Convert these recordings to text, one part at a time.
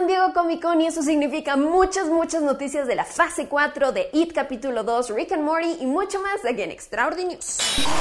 San Diego Comic Con y eso significa muchas noticias de la fase 4 de It capítulo 2, Rick and Morty y mucho más aquí en Extraordinary News.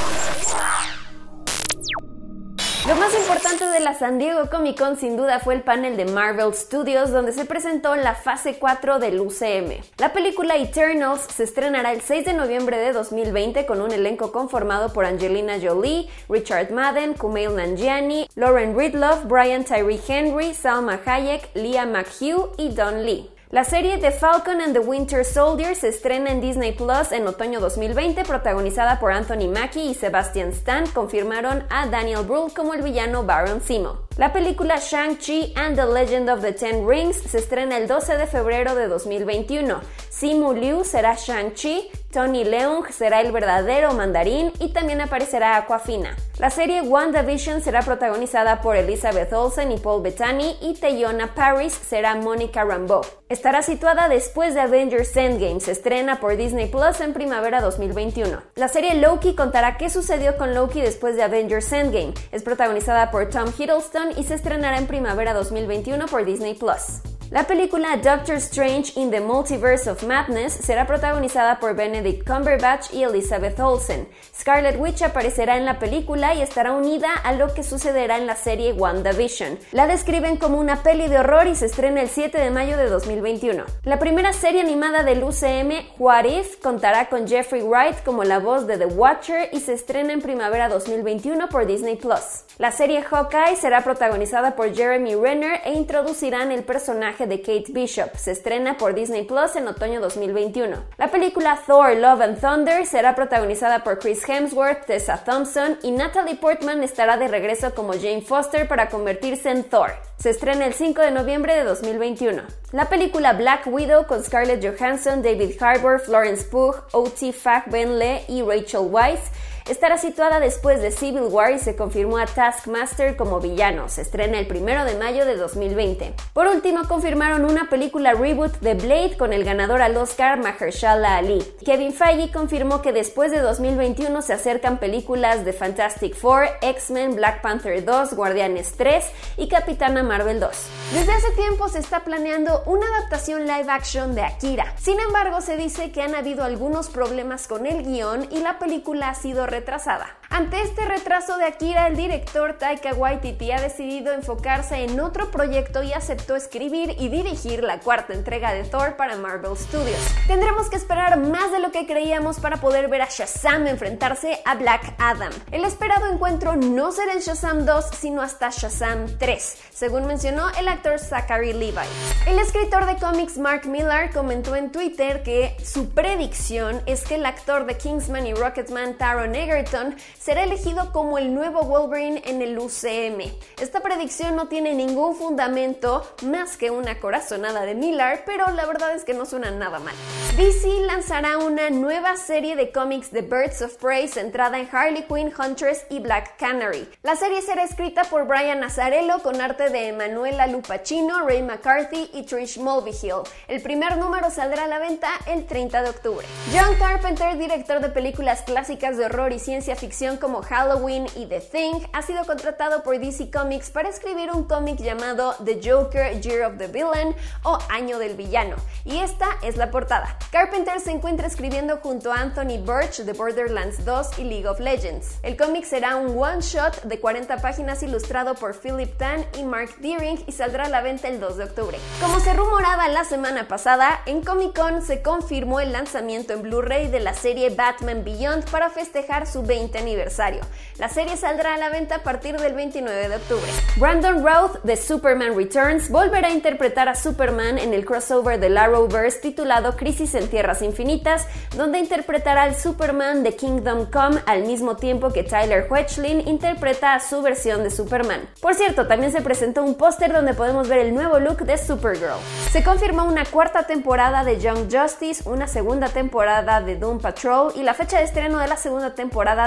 Lo más importante de la San Diego Comic Con sin duda fue el panel de Marvel Studios donde se presentó la fase 4 del UCM. La película Eternals se estrenará el 6 de noviembre de 2020 con un elenco conformado por Angelina Jolie, Richard Madden, Kumail Nanjiani, Lauren Ridloff, Brian Tyree Henry, Salma Hayek, Leah McHugh y Don Lee. La serie The Falcon and the Winter Soldier se estrena en Disney Plus en otoño 2020, protagonizada por Anthony Mackie y Sebastian Stan. Confirmaron a Daniel Brühl como el villano Baron Zemo. La película Shang-Chi and the Legend of the Ten Rings se estrena el 12 de febrero de 2021. Simu Liu será Shang-Chi, Tony Leung será el verdadero mandarín y también aparecerá Awkwafina. La serie WandaVision será protagonizada por Elizabeth Olsen y Paul Bettany y Teyonah Parris será Monica Rambeau. Estará situada después de Avengers Endgame, se estrena por Disney Plus en primavera 2021. La serie Loki contará qué sucedió con Loki después de Avengers Endgame. Es protagonizada por Tom Hiddleston y se estrenará en primavera 2021 por Disney Plus. La película Doctor Strange in the Multiverse of Madness será protagonizada por Benedict Cumberbatch y Elizabeth Olsen. Scarlet Witch aparecerá en la película y estará unida a lo que sucederá en la serie WandaVision. La describen como una peli de horror y se estrena el 7 de mayo de 2021. La primera serie animada del UCM, What If, contará con Jeffrey Wright como la voz de The Watcher y se estrena en primavera 2021 por Disney Plus. La serie Hawkeye será protagonizada por Jeremy Renner e introducirán el personaje de Kate Bishop. Se estrena por Disney Plus en otoño 2021. La película Thor, Love and Thunder será protagonizada por Chris Hemsworth, Tessa Thompson y Natalie Portman estará de regreso como Jane Foster para convertirse en Thor. Se estrena el 5 de noviembre de 2021. La película Black Widow con Scarlett Johansson, David Harbour, Florence Pugh, O.T. Fagbenle y Rachel Weisz estará situada después de Civil War y se confirmó a Taskmaster como villano. Se estrena el 1 de mayo de 2020. Por último, confirmaron una película reboot de Blade con el ganador al Oscar Mahershala Ali. Kevin Feige confirmó que después de 2021 se acercan películas de Fantastic Four, X-Men, Black Panther 2, Guardianes 3 y Capitana Marvel 2. Desde hace tiempo se está planeando una adaptación live action de Akira. Sin embargo, se dice que han habido algunos problemas con el guión y la película ha sido retrasada. Ante este retraso de Akira, el director Taika Waititi ha decidido enfocarse en otro proyecto y aceptó escribir y dirigir la cuarta entrega de Thor para Marvel Studios. Tendremos que esperar más de lo que creíamos para poder ver a Shazam enfrentarse a Black Adam. El esperado encuentro no será en Shazam 2, sino hasta Shazam 3, según mencionó el actor Zachary Levi. El escritor de cómics Mark Millar comentó en Twitter que su predicción es que el actor de Kingsman y Rocketman Taron Egerton será elegido como el nuevo Wolverine en el UCM. Esta predicción no tiene ningún fundamento más que una corazonada de Millar, pero la verdad es que no suena nada mal. DC lanzará una nueva serie de cómics de Birds of Prey centrada en Harley Quinn, Huntress y Black Canary. La serie será escrita por Brian Azzarello con arte de Emanuela Lupacchino, Ray McCarthy y Trish Mulvihill. El primer número saldrá a la venta el 30 de octubre. John Carpenter, director de películas clásicas de horror y ciencia ficción como Halloween y The Thing, ha sido contratado por DC Comics para escribir un cómic llamado The Joker Year of the Villain o Año del Villano, y esta es la portada. Carpenter se encuentra escribiendo junto a Anthony Burch de Borderlands 2 y League of Legends. El cómic será un one-shot de 40 páginas ilustrado por Philip Tan y Mark Deering y saldrá a la venta el 2 de octubre. Como se rumoraba la semana pasada, en Comic Con se confirmó el lanzamiento en Blu-ray de la serie Batman Beyond para festejar su 20 aniversario. La serie saldrá a la venta a partir del 29 de octubre. Brandon Routh de Superman Returns volverá a interpretar a Superman en el crossover del Arrowverse titulado Crisis en Tierras Infinitas, donde interpretará al Superman de Kingdom Come al mismo tiempo que Tyler Hoechlin interpreta a su versión de Superman. Por cierto, también se presentó un póster donde podemos ver el nuevo look de Supergirl. Se confirmó una cuarta temporada de Young Justice, una segunda temporada de Doom Patrol y la fecha de estreno de la segunda temporada de Titans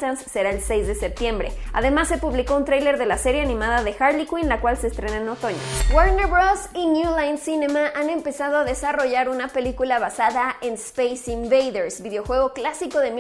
Titans será el 6 de septiembre. Además, se publicó un tráiler de la serie animada de Harley Quinn, la cual se estrena en otoño. Warner Bros. Y New Line Cinema han empezado a desarrollar una película basada en Space Invaders, videojuego clásico de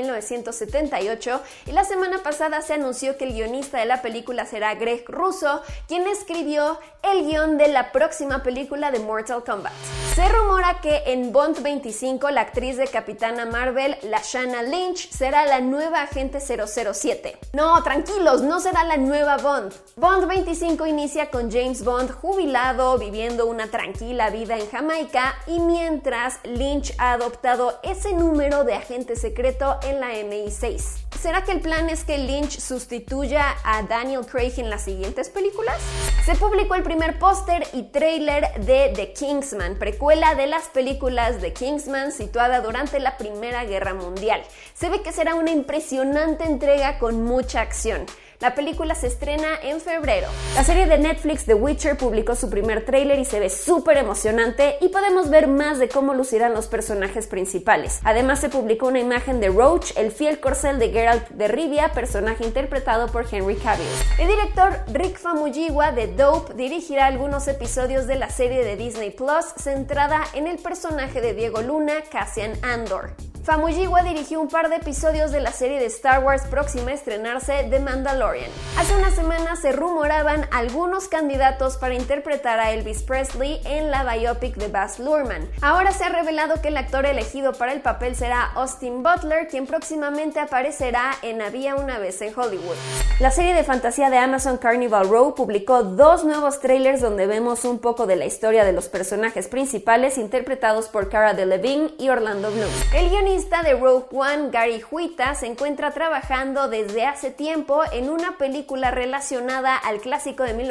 1978, y la semana pasada se anunció que el guionista de la película será Greg Russo, quien escribió el guión de la próxima película de Mortal Kombat. Se rumora que en Bond 25 la actriz de Capitana Marvel, Lashana Lynch, será la nueva agente 007. No, tranquilos, no será la nueva Bond. Bond 25 inicia con James Bond jubilado, viviendo una tranquila vida en Jamaica, y mientras Lynch ha adoptado ese número de agente secreto en la MI6. ¿Será que el plan es que Lynch sustituya a Daniel Craig en las siguientes películas? Se publicó el primer póster y tráiler de The Kingsman, precuela de las películas de Kingsman situada durante la Primera Guerra Mundial. Se ve que será una impresionante entrega con mucha acción. La película se estrena en febrero. La serie de Netflix The Witcher publicó su primer tráiler y se ve súper emocionante, y podemos ver más de cómo lucirán los personajes principales. Además, se publicó una imagen de Roach, el fiel corcel de Geralt de Rivia, personaje interpretado por Henry Cavill. El director Rick Famuyiwa de Dope dirigirá algunos episodios de la serie de Disney Plus centrada en el personaje de Diego Luna, Cassian Andor. Famuyiwa dirigió un par de episodios de la serie de Star Wars próxima a estrenarse, The Mandalorian. Hace unas semanas se rumoraban algunos candidatos para interpretar a Elvis Presley en la biopic de Baz Luhrmann. Ahora se ha revelado que el actor elegido para el papel será Austin Butler, quien próximamente aparecerá en Había una vez en Hollywood. La serie de fantasía de Amazon Carnival Row publicó 2 nuevos trailers donde vemos un poco de la historia de los personajes principales interpretados por Cara Delevingne y Orlando Bloom. El guionista de Rogue One, Gary Huita, se encuentra trabajando desde hace tiempo en una película relacionada al clásico de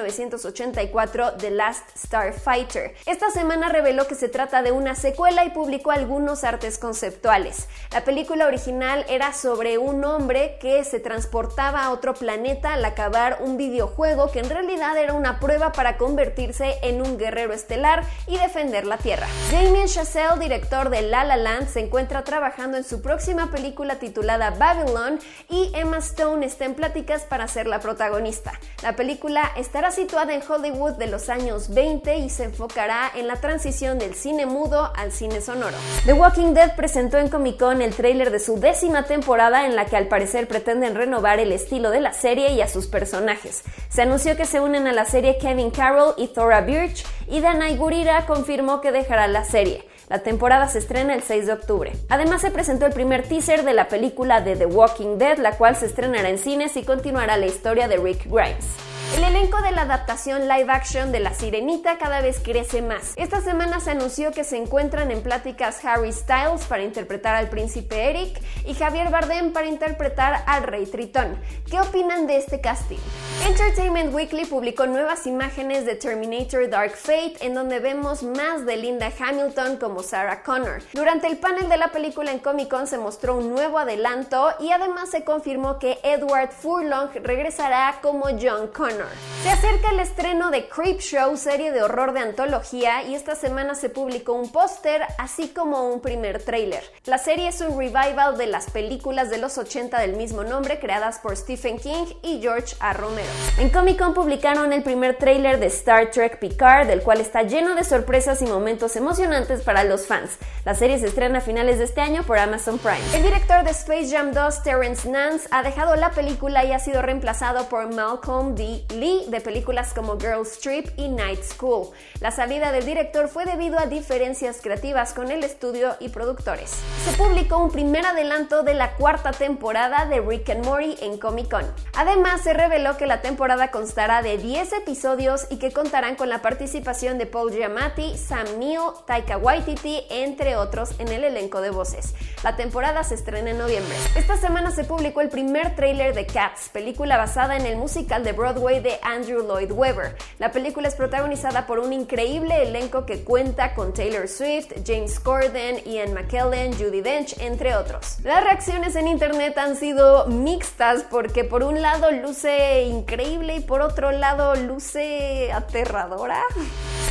1984 The Last Starfighter. Esta semana reveló que se trata de una secuela y publicó algunos artes conceptuales. La película original era sobre un hombre que se transportaba a otro planeta al acabar un videojuego que en realidad era una prueba para convertirse en un guerrero estelar y defender la Tierra. Damien Chazelle, director de La La Land, se encuentra trabajando en su próxima película titulada Babylon, y Emma Stone está en pláticas para ser la protagonista. La película estará situada en Hollywood de los años 20 y se enfocará en la transición del cine mudo al cine sonoro. The Walking Dead presentó en Comic Con el tráiler de su 10ª temporada, en la que al parecer pretenden renovar el estilo de la serie y a sus personajes. Se anunció que se unen a la serie Kevin Carroll y Thora Birch, y Danai Gurira confirmó que dejará la serie. La temporada se estrena el 6 de octubre. Además, se presentó el primer teaser de la película de The Walking Dead, la cual se estrenará en cines y continuará la historia de Rick Grimes. El elenco de la adaptación live action de La Sirenita cada vez crece más. Esta semana se anunció que se encuentran en pláticas Harry Styles para interpretar al príncipe Eric y Javier Bardem para interpretar al rey Tritón. ¿Qué opinan de este casting? Entertainment Weekly publicó nuevas imágenes de Terminator Dark Fate, en donde vemos más de Linda Hamilton como Sarah Connor. Durante el panel de la película en Comic Con se mostró un nuevo adelanto, y además se confirmó que Edward Furlong regresará como John Connor. Se acerca el estreno de Creepshow, serie de horror de antología, y esta semana se publicó un póster así como un primer tráiler. La serie es un revival de las películas de los 80 del mismo nombre, creadas por Stephen King y George A. Romero. En Comic Con publicaron el primer tráiler de Star Trek Picard, el cual está lleno de sorpresas y momentos emocionantes para los fans. La serie se estrena a finales de este año por Amazon Prime. El director de Space Jam 2, Terrence Nance, ha dejado la película y ha sido reemplazado por Malcolm D. Lee, de películas como Girls Trip y Night School. La salida del director fue debido a diferencias creativas con el estudio y productores. Se publicó un primer adelanto de la 4ª temporada de Rick and Morty en Comic Con. Además, se reveló que la temporada constará de 10 episodios y que contarán con la participación de Paul Giamatti, Sam Neill, Taika Waititi, entre otros, en el elenco de voces. La temporada se estrena en noviembre. Esta semana se publicó el primer tráiler de Cats, película basada en el musical de Broadway de Andrew Lloyd Webber. La película es protagonizada por un increíble elenco que cuenta con Taylor Swift, James Corden, Ian McKellen, Judi Dench, entre otros. Las reacciones en internet han sido mixtas, porque por un lado luce increíble y por otro lado luce aterradora.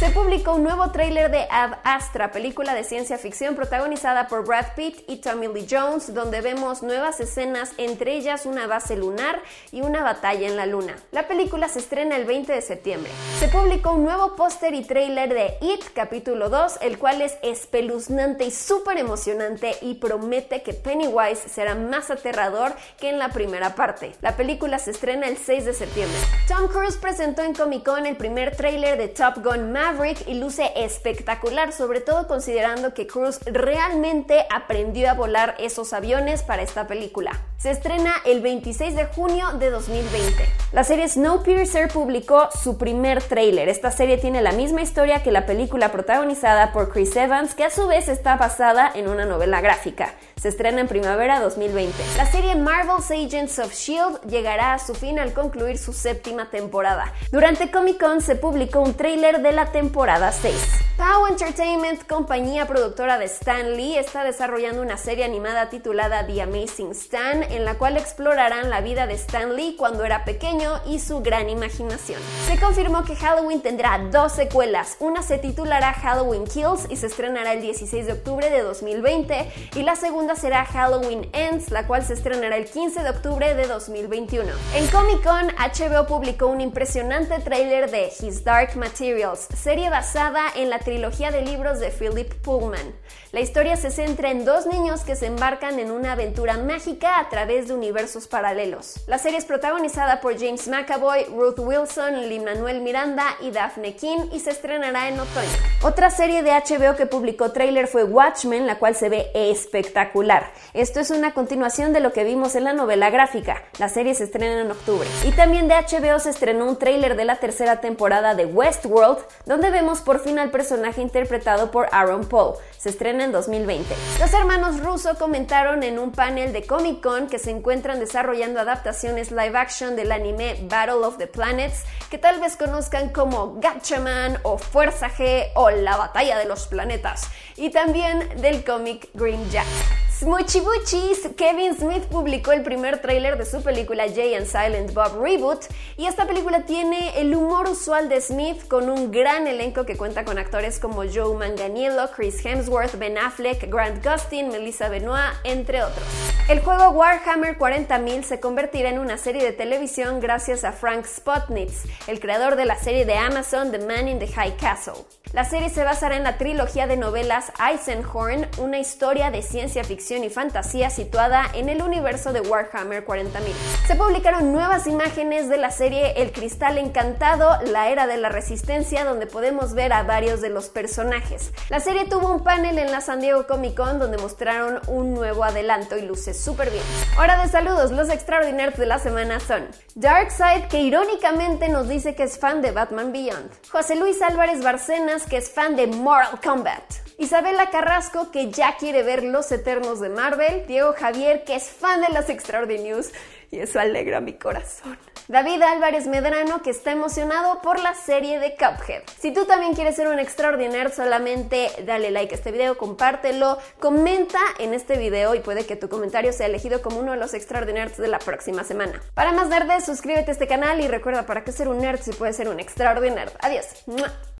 Se publicó un nuevo tráiler de Ad Astra, película de ciencia ficción protagonizada por Brad Pitt y Tommy Lee Jones, donde vemos nuevas escenas, entre ellas una base lunar y una batalla en la luna. La película se estrena el 20 de septiembre. Se publicó un nuevo póster y tráiler de It, capítulo 2, el cual es espeluznante y súper emocionante y promete que Pennywise será más aterrador que en la primera parte. La película se estrena el 6 de septiembre. Tom Cruise presentó en Comic Con el primer tráiler de Top Gun Maverick y luce espectacular, sobre todo considerando que Cruise realmente aprendió a volar esos aviones para esta película. Se estrena el 26 de junio de 2020. La serie Snowpiercer publicó su primer tráiler. Esta serie tiene la misma historia que la película protagonizada por Chris Evans, que a su vez está basada en una novela gráfica. Se estrena en primavera 2020. La serie Marvel's Agents of S.H.I.E.L.D. llegará a su fin al concluir su séptima temporada. Durante Comic Con se publicó un tráiler de la temporada 6. POW Entertainment, compañía productora de Stan Lee, está desarrollando una serie animada titulada The Amazing Stan, en la cual explorarán la vida de Stan Lee cuando era pequeño y su gran imaginación. Se confirmó que Halloween tendrá 2 secuelas. Una se titulará Halloween Kills y se estrenará el 16 de octubre de 2020, y la segunda será Halloween Ends, la cual se estrenará el 15 de octubre de 2021. En Comic Con, HBO publicó un impresionante tráiler de His Dark Materials, serie basada en la trilogía de libros de Philip Pullman. La historia se centra en 2 niños que se embarcan en una aventura mágica a través de universos paralelos. La serie es protagonizada por James McAvoy, Ruth Wilson, Lin-Manuel Miranda y Daphne King y se estrenará en otoño. Otra serie de HBO que publicó tráiler fue Watchmen, la cual se ve espectacular. Esto es una continuación de lo que vimos en la novela gráfica. La serie se estrena en octubre. Y también de HBO se estrenó un tráiler de la tercera temporada de Westworld, donde vemos por fin al personaje interpretado por Aaron Paul. Se estrena en 2020. Los hermanos Russo comentaron en un panel de Comic Con que se encuentran desarrollando adaptaciones live action del anime Battle of the Planets, que tal vez conozcan como Gatchaman o Fuerza G o La Batalla de los Planetas, y también del cómic Green Jack. Smuchibuchis, Kevin Smith publicó el primer tráiler de su película Jay and Silent Bob Reboot, y esta película tiene el humor usual de Smith con un gran elenco que cuenta con actores como Joe Manganiello, Chris Hemsworth, Ben Affleck, Grant Gustin, Melissa Benoist, entre otros. El juego Warhammer 40.000 se convertirá en una serie de televisión gracias a Frank Spotnitz, el creador de la serie de Amazon The Man in the High Castle. La serie se basará en la trilogía de novelas Eisenhorn, una historia de ciencia ficción y fantasía situada en el universo de Warhammer 40.000. Se publicaron nuevas imágenes de la serie El Cristal Encantado, la Era de la Resistencia, donde podemos ver a varios de los personajes. La serie tuvo un panel en la San Diego Comic Con donde mostraron un nuevo adelanto y luce súper bien. Hora de saludos, los extraordinarios de la semana son Darkseid, que irónicamente nos dice que es fan de Batman Beyond; José Luis Álvarez Barcenas, que es fan de Mortal Kombat; Isabela Carrasco, que ya quiere ver Los Eternos de Marvel; Diego Javier, que es fan de las Extraordinary News, y eso alegra mi corazón; David Álvarez Medrano, que está emocionado por la serie de Cuphead. Si tú también quieres ser un Extraordinary, solamente dale like a este video, compártelo, comenta en este video y puede que tu comentario sea elegido como uno de los Extraordinary de la próxima semana. Para más nerds, suscríbete a este canal y recuerda, para qué ser un nerd si puedes ser un Extraordinary. Adiós.